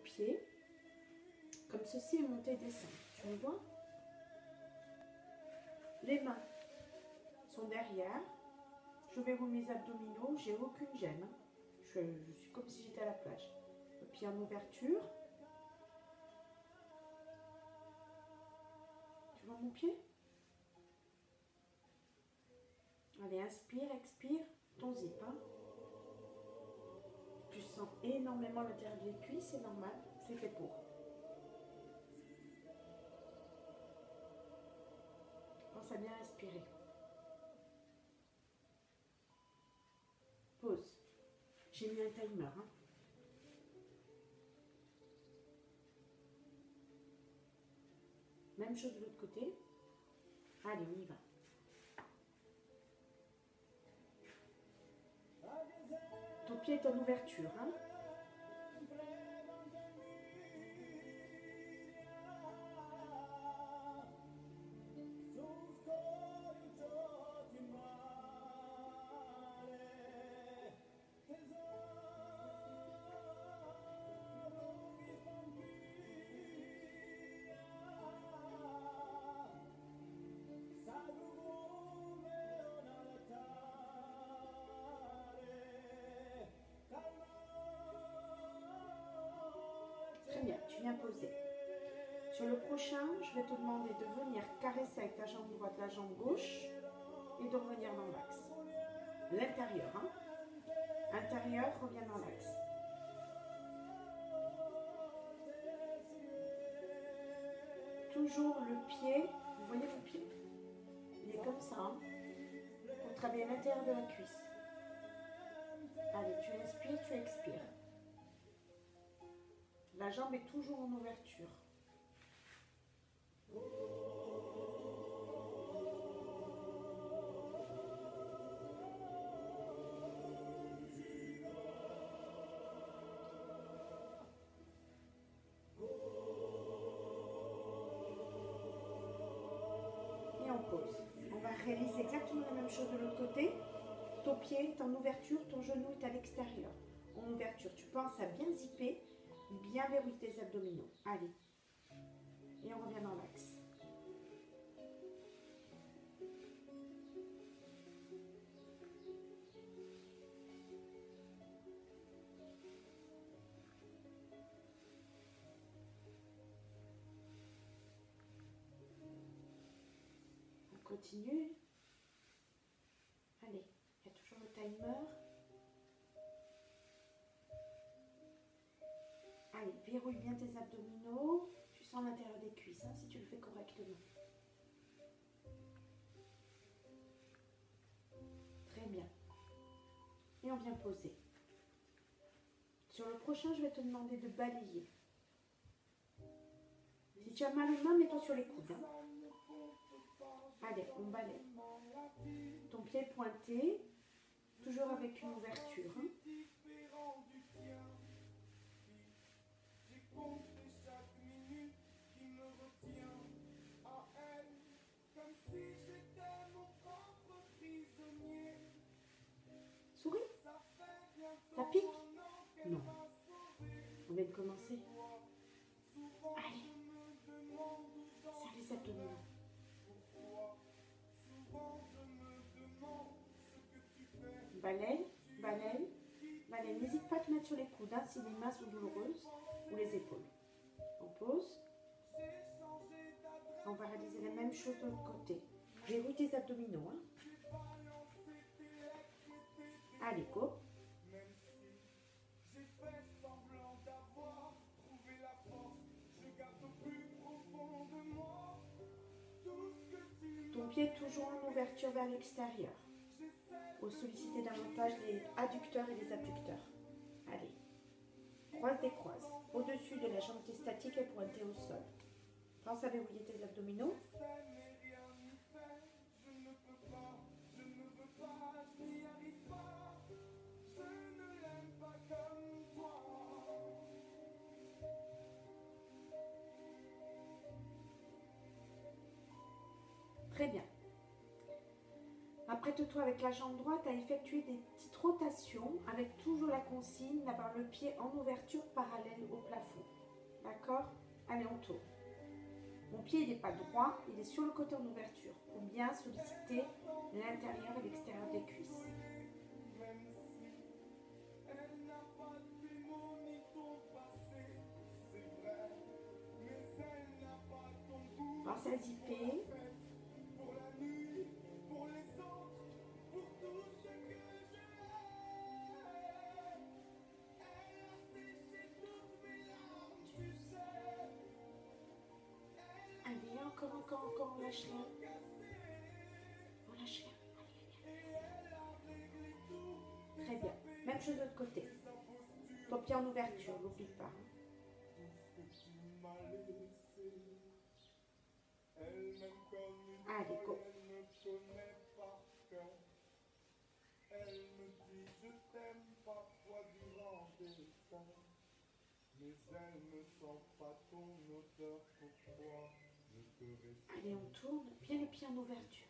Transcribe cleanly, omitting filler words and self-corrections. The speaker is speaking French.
pied, comme ceci, et monter et descendre. Tu me vois? Les mains sont derrière. Je verrouille mes abdominaux, j'ai aucune gêne. Je suis comme si j'étais à la plage. Le pied en ouverture. Tu vois mon pied? Allez, inspire, expire, ton zip. Hein. Tu sens énormément l'intérieur des cuisses, c'est normal, c'est fait pour. Pense à bien respirer. Pause. J'ai mis un timer. Hein. Même chose de l'autre côté. Allez, on y va. Ton pied est en ouverture. Hein. Très bien, tu viens poser. Sur le prochain, je vais te demander de venir caresser avec ta jambe droite, la jambe gauche et de revenir dans l'axe. L'intérieur, hein. Intérieur, reviens dans l'axe. Toujours le pied, vous voyez le pied? Il est comme ça, hein, pour travailler l'intérieur de la cuisse. Allez, tu inspires, tu expires. La jambe est toujours en ouverture. Et on pose. On va réaliser exactement la même chose de l'autre côté. Ton pied est en ouverture, ton genou est à l'extérieur. En ouverture, tu penses à bien zipper, bien verrouiller tes abdominaux. Allez. Et on revient dans l'axe. On continue. Allez, il y a toujours le timer. Allez, verrouille bien tes abdominaux. Tu sens l'intérieur des cuisses, hein, si tu le fais correctement. Très bien. Et on vient poser. Sur le prochain, je vais te demander de balayer. Si tu as mal aux mains, mets-toi sur les coudes. Hein. Allez, on balaye. Ton pied pointé, toujours avec une ouverture. Hein. Souris. Ça pique? Non. On vient de commencer. Allez. Serre les abdominaux. Balaye, balaye, balaye. N'hésite pas à te mettre sur les coudes hein, si les mains sont douloureuses ou les épaules. On pose. On va réaliser la même chose de l'autre côté. Verrouille tes abdominaux. Hein. Allez, go. Ton pied est toujours en ouverture vers l'extérieur. Pour solliciter davantage les adducteurs et les abducteurs. Allez. Croise des croises. Au-dessus de la jambe statique et pointée au sol. Pense à verrouiller tes abdominaux. Très bien. Apprête-toi avec la jambe droite à effectuer des petites rotations avec toujours la consigne d'avoir le pied en ouverture parallèle au plafond. D'accord? Allez, on tourne. Mon pied, il n'est pas droit, il est sur le côté en ouverture pour bien solliciter l'intérieur et l'extérieur des cuisses. Pense à zipper. Allez, encore, on lâche rien. On lâche rien. Allez. Très bien. Même chose de l'autre côté. Ton pied en ouverture, n'oublie pas. Allez, go. Allez, on tourne. Bien le pied en ouverture.